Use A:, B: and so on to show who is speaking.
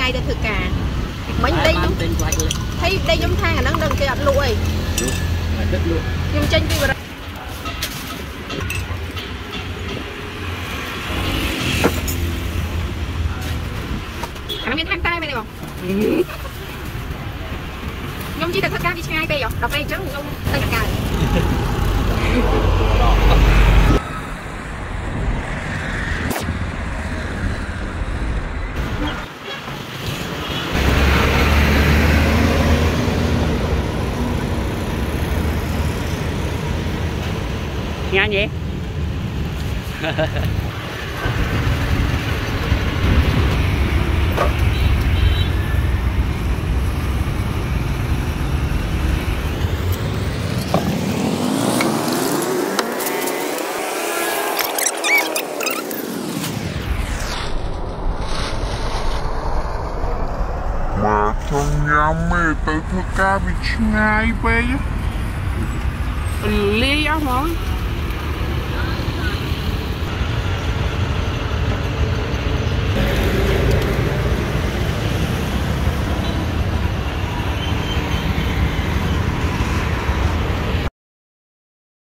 A: ngay từ thực cả mấy đây nhung thấy đây nhung thang là nó đừng cái lụi nhung chân đi vào đây nó miếng thang tay bên này không nhung chỉ là tất cả đi ngay đây rồi đọc đây trắng nhung đây là cài
B: nhanh vậy
C: mà trong nhà mẹ tới thưa ca bị ngay bây lia hả